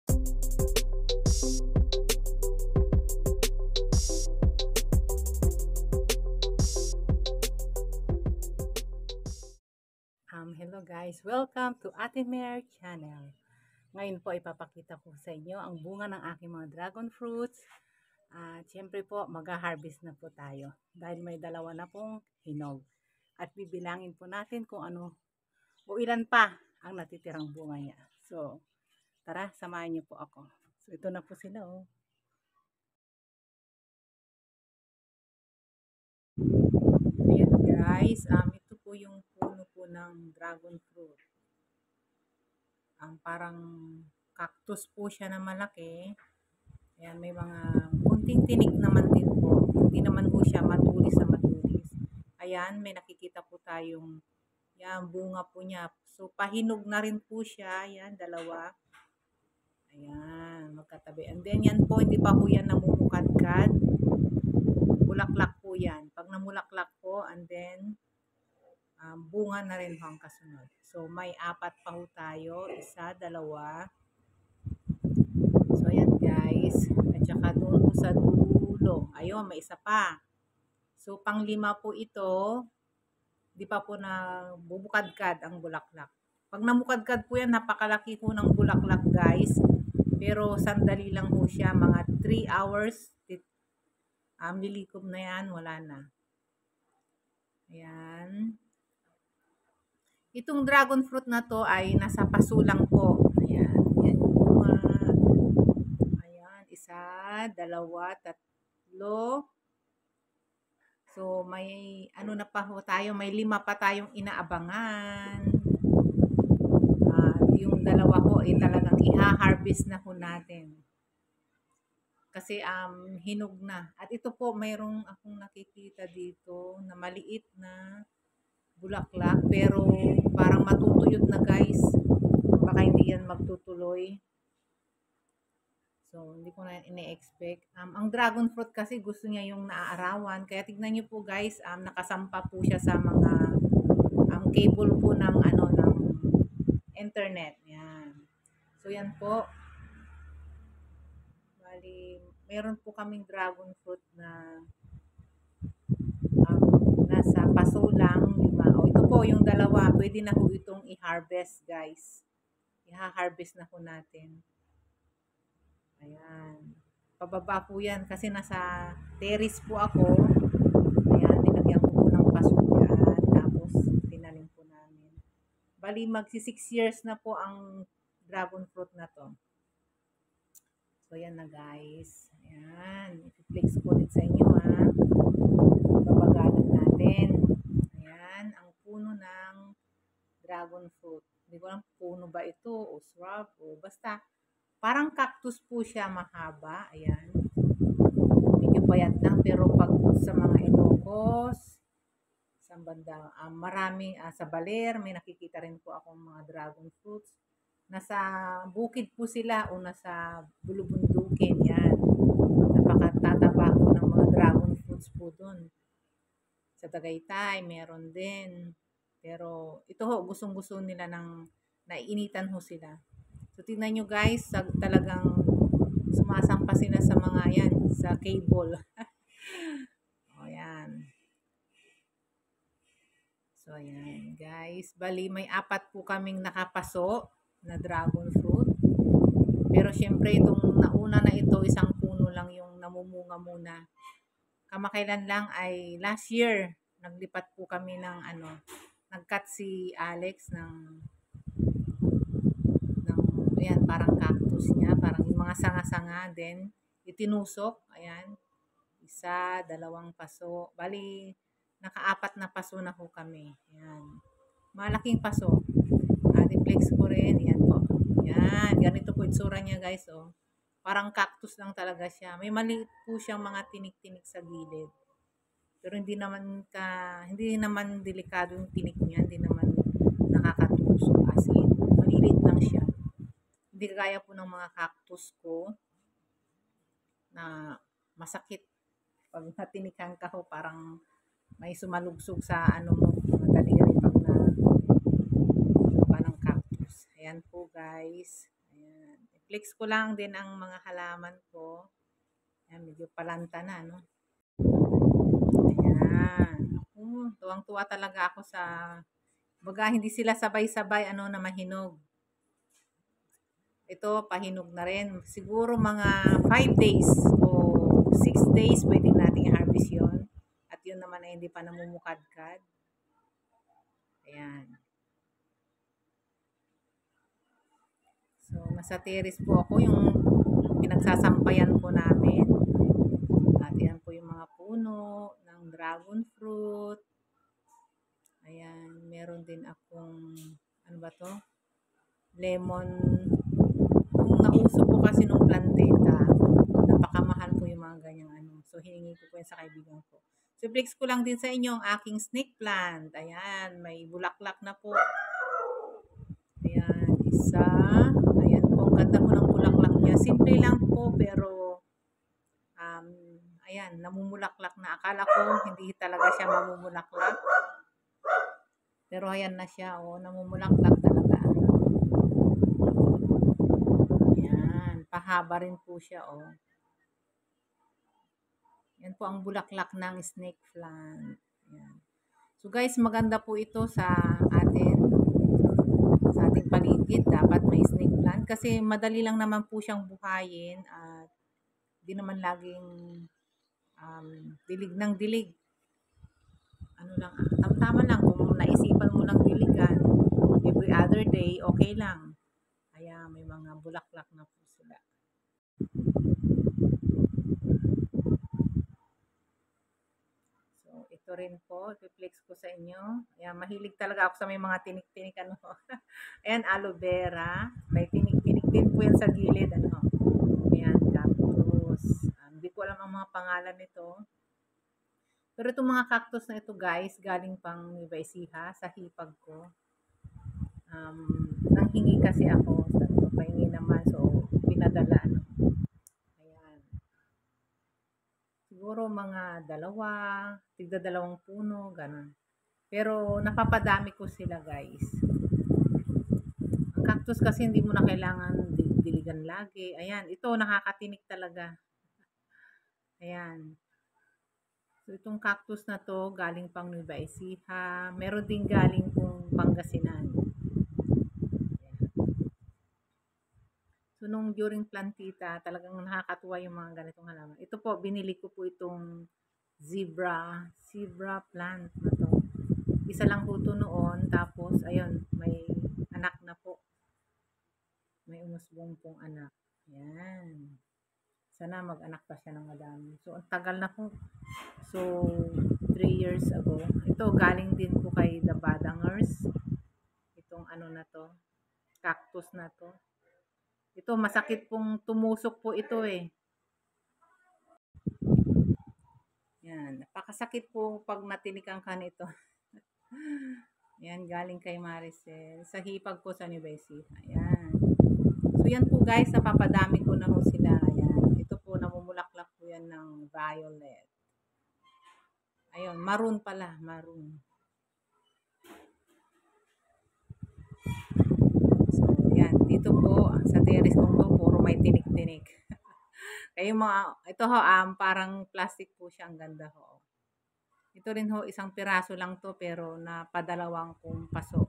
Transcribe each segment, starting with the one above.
Hello guys, welcome to Ate Mare Channel. Ngayon po ipapakita ko sa inyo ang bunga ng aking mga dragon fruits. At syempre po mag-harvest na po tayo dahil may dalawa na pong hinog. At bibilangin po natin kung ano o ilan pa ang natitirang bunga niya. So tara, samahan niyo po ako. So ito na po sila oh. Ayan guys, ito po yung puno po ng dragon fruit. Parang cactus po siya na malaki. Ayan, may mga kunting tinik naman din po. Hindi naman po siya matulis na matulis. Ayan, may nakikita po tayong yan, bunga po niya. So, pahinog na rin po siya. Ayan, dalawa. Ayan, magkatabi. And then, yan po, hindi pa po yan namumukadkad. Bulaklak po yan. Pag namulaklak po, and then, bunga na rin po ang kasunod. So, may apat pa po tayo. Isa, dalawa. So, ayan guys. At saka doon po sa dulo. Ayun, may isa pa. So, pang-lima po ito. Di pa po na bubukadkad ang bulaklak. Pag namukadkad po yan, napakalaki po ng bulaklak guys. Pero sandali lang po siya. Mga 3 hours. Lilikom na yan. Wala na. Ayan. Itong dragon fruit na to ay nasa paso lang po. Ayan. Yan yung bunga. Ayan. Isa, dalawa, tatlo. So, may ano na pa ho tayo. May 5 pa tayong inaabangan. Yung dalawa ho ay talagang iha-harvest na ho natin. Kasi hinog na. At ito po, mayroong akong nakikita dito na maliit na bulaklak. Pero parang matutuyot na guys. Baka hindi yan magtutuloy. So, hindi ko na ine-expect. Ang dragon fruit kasi gusto niya yung naaarawan. Kaya tignan niyo po guys, nakasampa po siya sa mga cable po ng ng internet. Yan. So, yan po. Bali, meron po kaming dragon fruit na nasa paso lang, 5. O, ito po yung dalawa. Pwede na po itong i-harvest, guys. I-harvest na po natin. Ayan. Pababa po yan kasi nasa terrace po ako. Ayan, nilagyan ko po ng paso yan. Tapos, tinanim po namin. Bali, magsi 6 years na po ang dragon fruit na to. So, yan na guys. Ayan. I-flex ko ulit sa inyo ha. Babagalan natin. Ayan. Ang puno ng dragon fruit. Hindi ko alam puno ba ito o shrub o basta parang cactus po siya mahaba. Ayan. Medyo payat lang pero pag sa mga Ilocos, sa banda, marami sa Baler, may nakikita rin po akong mga dragon fruits. Nasa bukid po sila o nasa bulubundukin. Yan. Napakatataba po ng mga dragon fruits po dun. Sa Tagaytay, meron din. Pero ito ho, gustong-gusto nila ng naiinitan ho sila. So, tingnan nyo guys, talagang sumasampa sila sa mga yan, sa cable. O, yan. So, ayan guys. Bali, may 4 po kaming nakapaso na dragon fruit. Pero syempre, itong nauna na ito, isang puno lang yung namumunga muna. Kamakailan lang ay last year, naglipat po kami ng nag-cut si Alex ng ayan, parang cactus niya, parang yung mga sanga-sanga, then itinusok, ayan, 1, 2 paso. Bali, naka-4 na paso na po kami. Ayan. Malaking paso. I-flex ko rin. Ayan po. Ayan. Ganito po itsura niya guys. Oh. Parang cactus lang talaga siya. May maliit po siyang mga tinik-tinik sa gilid. Pero hindi naman delikado yung tinik niya. Hindi naman nakakatusok. As in, malilit lang siya. Hindi kagaya po ng mga cactus ko na masakit. Pag natinikan ka ho, parang may sumalugsog sa mo, daliri pag na ng cactus. Ayan po guys. Ayan. I-flex ko lang din ang mga halaman ko. Ayan, medyo palanta na, no? Ayan. Tuwang-tuwa talaga ako sa, baga hindi sila sabay-sabay, ano, na mahinog. Ito, pahinog na rin. Siguro mga 5 days o 6 days, pwede nating harvest yon. At yun naman ay hindi pa namumukadkad. Ayan. So, nasa terrace po ako, yung pinagsasampayan po namin. At yan po yung mga puno ng dragon fruit. Ayan, meron din akong, ano ba to? Lemon. Kung nauso po kasi nung planteta, napakamahal po yung mga ganyang ano. So, hiningi ko po yan sa kaibigan ko. So, flex ko lang din sa inyo ang aking snake plant. Ayan, may bulaklak na po. Ayan, isa. Ayan po, ang ganda po ng bulaklak niya. Simple lang po, pero ayan, namumulaklak na. Akala ko hindi talaga siya mamumulaklak. Pero ayan na siya, oh, namumulaklak talaga. Ayan, pahaba rin po siya, oh. Yan po ang bulaklak ng snake plant. Ayan. So guys, maganda po ito sa atin, sa ating paligid. Dapat may snake plant kasi madali lang naman po siyang buhayin at di naman laging dilig ng dilig. Ano lang, tama lang kung naisipan mo lang diligan every other day, okay lang. Kaya may mga bulaklak na po sila. So, ito rin po, i-flex ko sa inyo. Ayan, mahilig talaga ako sa may mga tinik-tinik, ano. Ayan, aloe vera. May tinik-tinik din po yan sa gilid, ano. Ayan, cactus. Hindi ko alam ang mga pangalan nito. Pero itong mga cactus na ito, guys, galing pang Nueva Ecija sa hipag ko. Nanghingi kasi ako, sabi ko, pahingi naman, so pinadala, ano. Ayan. Siguro mga dalawa, tigda dalawang puno, ganun. Pero napapadami ko sila, guys. Ang cactus kasi hindi mo na kailangan diligan lagi. Ayan, ito nakakatinik talaga. Ayan. So, itong cactus na to, galing pang Nueva Ecija. Meron din galing pong Pangasinan. So, nung during plantita, talagang nakakatuwa yung mga ganitong halaman. Ito po, binili ko po itong zebra plant na to. Isa lang po ito noon, tapos, ayun, may anak na po. May umusbong pong anak. Yan. Sana mag-anak pa siya ng madami. So, ang tagal na po. So, 3 years ago. Ito, galing din po kay The Badangers. Itong ano na to, cactus na to. Ito, masakit pong tumusok po ito eh. Yan, napakasakit po pag natinikan ka nito. Yan, galing kay Maricel. Sa hipag po sa Nueva Ecija. Ayan. So, yan po guys, napapadami ko na po sila. Ayan. Ito po, namumulaklak po yan ng violet. Ayun, maroon pala, maroon. So, yan. Dito po, sa terrace kong to, puro may tinik-tinik. Kaya mga, ito ho, parang plastic po siya. Ang ganda ho. Ito rin ho, isang piraso lang to, pero napadalawang kong paso.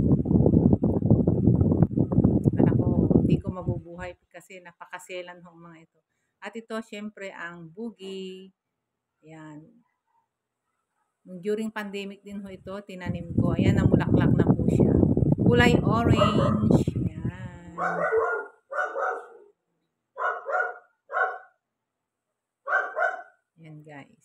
Kala ko, hindi ko mabubuhay kasi napakaselan ho mga ito. At ito, syempre, ang boogie. Yan. During pandemic din ho ito, tinanim ko. Ayan, namulaklak na po siya. Kulay orange. Ayan. Ayan, guys.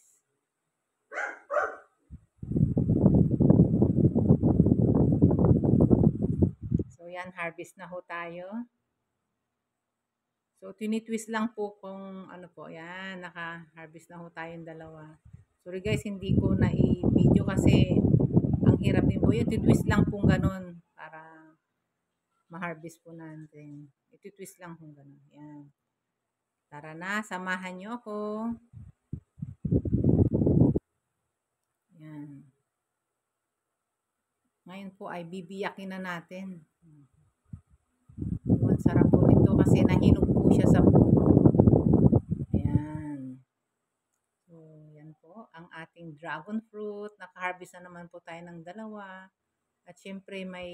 So, yan, harvest na ho tayo. So, tinitwist lang po kung ano po. Ayan, naka-harvest na ho tayong dalawa. Sorry guys, hindi ko na i-video kasi ang hirap din po. Yung titwist lang po ganun para ma-harvest po natin. Ititwist lang po ganun. Ayan. Tara na, samahan nyo ako. Ayan. Ngayon po ay bibiyakin na natin. Ang sarap po nito. ito kasi nahinog po siya sa puno. Ayan. So, yan po ang ating dragon fruit. Nakaharvest na naman po tayo ng 2. At syempre may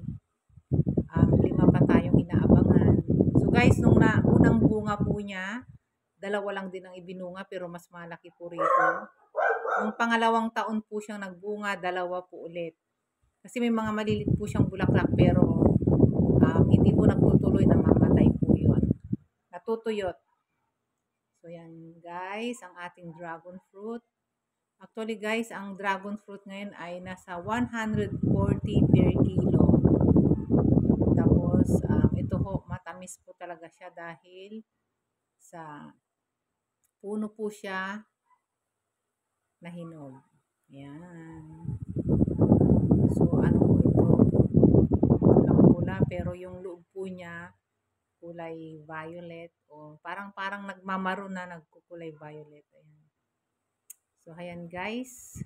5 pa tayong inaabangan. So guys, nung unang bunga po niya, 2 lang din ang ibinunga pero mas malaki po rito. Nung pangalawang taon po siyang nagbunga, 2 po ulit. Kasi may mga malilit po siyang bulaklak pero hindi po nagtutuloy, namamatay po yun. Natutuyot. So yan guys, ang ating dragon fruit. Actually guys, ang dragon fruit ngayon ay nasa 140 per kilo. Tapos ito ho, matamis po talaga siya dahil sa puno po siya na hinog. Ayan. So ano po ito? Pulang-pula pero yung loob po niya kulay violet o parang nagmamaroon na, nagkukulay violet. Ayan. So ayan guys.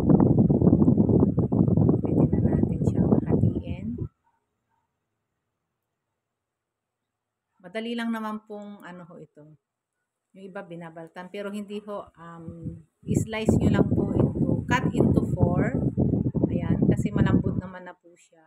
Pwede na natin siyang hatiin. Madali lang naman pong ano ho ito. Yung iba binabaltan pero hindi ho, slice nyo lang po into, cut into 4. Ayan, kasi malambot naman na po siya.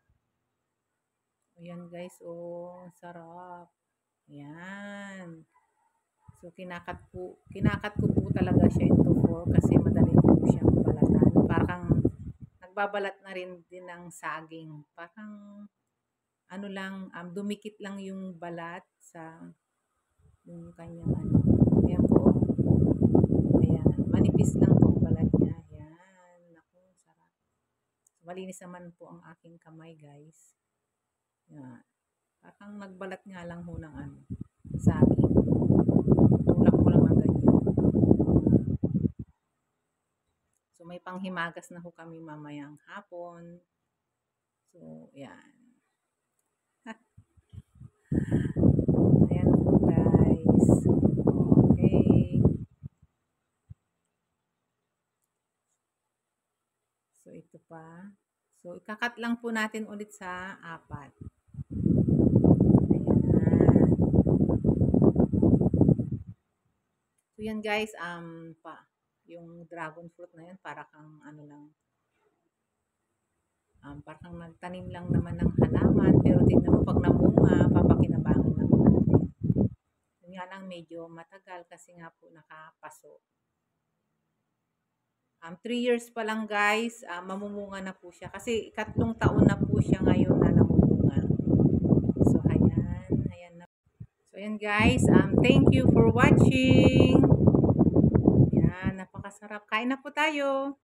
Ayan guys, oh, sarap. Ayan. So kinakat ko po talaga siya into 4 kasi madali po siyang balatan. Parang nagbabalat na rin din ng saging. Parang ano lang, dumikit lang yung balat sa yung kanyang ano. Ayan po. Ayan, manipis lang po ang balat niya. Ayan, naku, sarap. So, malinis naman po ang aking kamay guys. Ayan. Parang nagbalat nga lang ho ng ano, saging. Tulak mo lang ng ganyan. So, may panghimagas na ho kami mamayang hapon. So, yan. Ayan po guys. Okay. So, ito pa. So, ikakat lang po natin ulit sa 4. So, yan guys, yung dragon fruit na yan, para kang ano lang, parang nagtanim lang naman ng halaman, pero tingnan mo pag namunga, papakinabangan lang natin. Yun nga lang medyo matagal kasi nga po nakapaso. 3 years pa lang guys, mamumunga na po siya. Kasi 3 taon na po siya ngayon na namumunga. So, ayan na. So, ayan guys, thank you for watching. Ayan, napakasarap. Kain na po tayo.